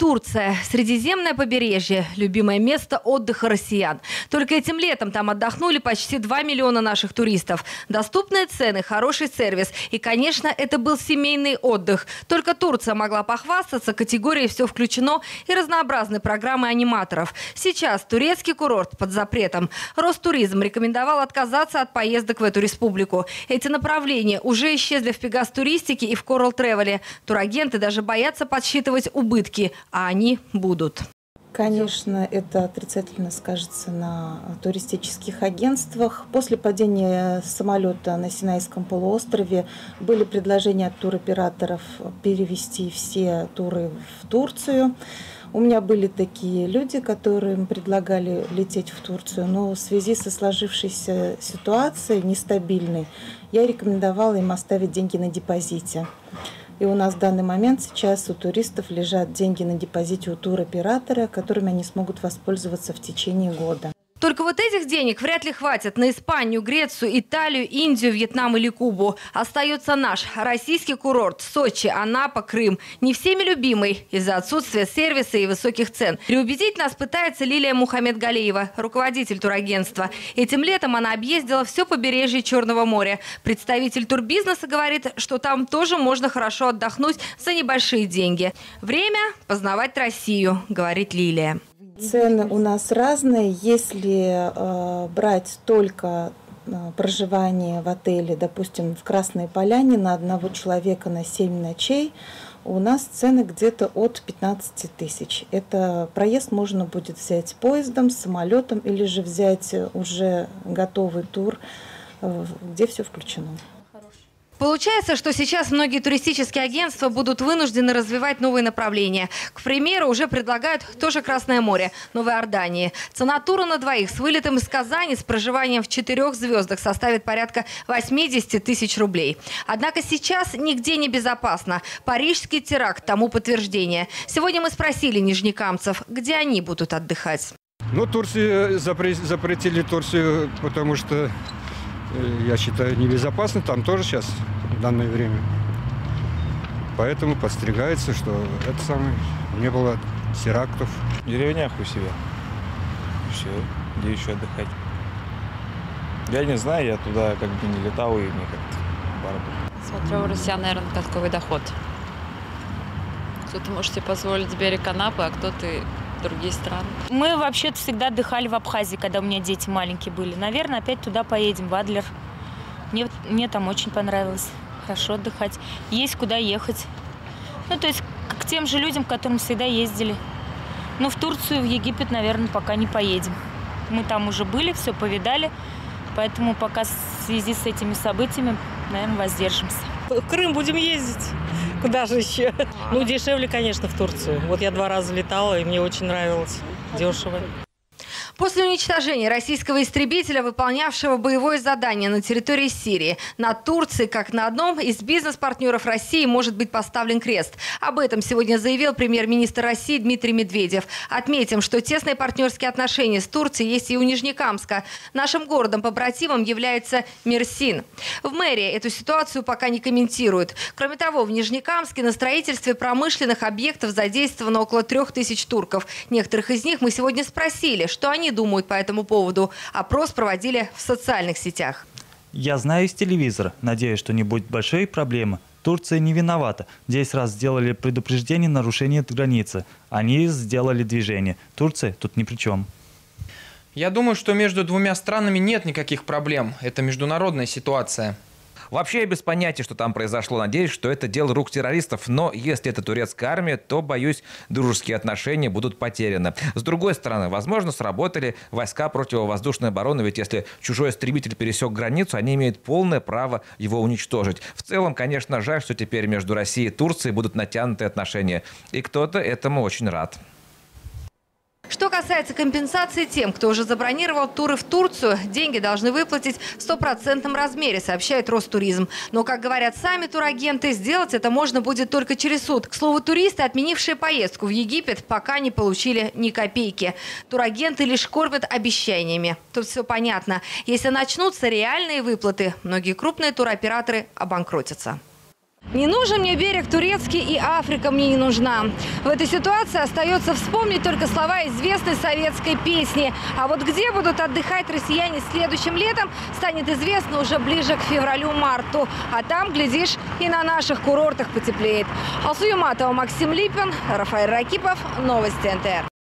Турция. Средиземное побережье. Любимое место отдыха россиян. Только этим летом там отдохнули почти 2 миллиона наших туристов. Доступные цены, хороший сервис. И, конечно, это был семейный отдых. Только Турция могла похвастаться категорией «Все включено» и разнообразной программой аниматоров. Сейчас турецкий курорт под запретом. Ростуризм рекомендовал отказаться от поездок в эту республику. Эти направления уже исчезли в Пегас Туристике и в Coral Travel. Турагенты даже боятся подсчитывать убытки. А они будут. Конечно, это отрицательно скажется на туристических агентствах. После падения самолета на Синайском полуострове были предложения от туроператоров перевести все туры в Турцию. У меня были такие люди, которым предлагали лететь в Турцию, но в связи со сложившейся ситуацией нестабильной, я рекомендовала им оставить деньги на депозите. И у нас в данный момент сейчас у туристов лежат деньги на депозите у туроператора, которыми они смогут воспользоваться в течение года. Только вот этих денег вряд ли хватит на Испанию, Грецию, Италию, Индию, Вьетнам или Кубу. Остается наш российский курорт – Сочи, Анапа, Крым. Не всеми любимый из-за отсутствия сервиса и высоких цен. Переубедить нас пытается Лилия Мухаммедгалиева, руководитель турагентства. Этим летом она объездила все побережье Черного моря. Представитель турбизнеса говорит, что там тоже можно хорошо отдохнуть за небольшие деньги. Время познавать Россию, говорит Лилия. Цены у нас разные. Если брать только проживание в отеле, допустим, в Красной Поляне на одного человека на 7 ночей, у нас цены где-то от 15 тысяч. Это проезд можно будет взять поездом, самолетом или же взять уже готовый тур, где все включено. Получается, что сейчас многие туристические агентства будут вынуждены развивать новые направления. К примеру, уже предлагают тоже Красное море, Новой Иордании. Цена тура на двоих с вылетом из Казани с проживанием в 4 звездах составит порядка 80 тысяч рублей. Однако сейчас нигде не безопасно. Парижский теракт тому подтверждение. Сегодня мы спросили нижнекамцев, где они будут отдыхать. Ну, Турцию запретили Турцию, потому что, я считаю, небезопасно там тоже сейчас в данное время. Поэтому подстерегается, что это самое, не было терактов. В деревнях у себя. Все, где еще отдыхать? Я не знаю, я туда как бы не летал, и мне как-то барабан. Смотрю, у россиян, наверное, какой доход. Кто-то может себе позволить берег Анапы, а кто-то и другие страны. Мы вообще-то всегда отдыхали в Абхазии, когда у меня дети маленькие были. Наверное, опять туда поедем, в Адлер. Мне там очень понравилось. Хорошо отдыхать. Есть куда ехать. Ну, то есть к тем же людям, к которым всегда ездили. Но в Турцию, в Египет, наверное, пока не поедем. Мы там уже были, все повидали. Поэтому пока в связи с этими событиями, наверное, воздержимся. В Крым будем ездить. Куда же еще? Ну, дешевле, конечно, в Турцию. Вот я 2 раза летала, и мне очень нравилось. Дешево. После уничтожения российского истребителя, выполнявшего боевое задание на территории Сирии, на Турции, как на одном из бизнес-партнеров России, может быть поставлен крест. Об этом сегодня заявил премьер-министр России Дмитрий Медведев. Отметим, что тесные партнерские отношения с Турцией есть и у Нижнекамска. Нашим городом-побратимом является Мерсин. В мэрии эту ситуацию пока не комментируют. Кроме того, в Нижнекамске на строительстве промышленных объектов задействовано около 3000 турков. Некоторых из них мы сегодня спросили, что они думают по этому поводу. Опрос проводили в социальных сетях. Я знаю из телевизора. Надеюсь, что не будет большой проблемы. Турция не виновата. 10 раз сделали предупреждение нарушения границы. Они сделали движение. Турция тут ни при чем. Я думаю, что между двумя странами нет никаких проблем. Это международная ситуация. Вообще я без понятия, что там произошло. Надеюсь, что это дело рук террористов. Но если это турецкая армия, то, боюсь, дружеские отношения будут потеряны. С другой стороны, возможно, сработали войска противовоздушной обороны. Ведь если чужой истребитель пересек границу, они имеют полное право его уничтожить. В целом, конечно, жаль, что теперь между Россией и Турцией будут натянутые отношения. И кто-то этому очень рад. Что касается компенсации тем, кто уже забронировал туры в Турцию, деньги должны выплатить в 100% размере, сообщает Ростуризм. Но, как говорят сами турагенты, сделать это можно будет только через суд. К слову, туристы, отменившие поездку в Египет, пока не получили ни копейки. Турагенты лишь кормят обещаниями. Тут все понятно. Если начнутся реальные выплаты, многие крупные туроператоры обанкротятся. Не нужен мне берег турецкий, и Африка мне не нужна. В этой ситуации остается вспомнить только слова известной советской песни. А вот где будут отдыхать россияне следующим летом, станет известно уже ближе к февралю-марту. А там, глядишь, и на наших курортах потеплеет. Алсу Юматова, Максим Липин, Рафаэль Ракипов. Новости НТР.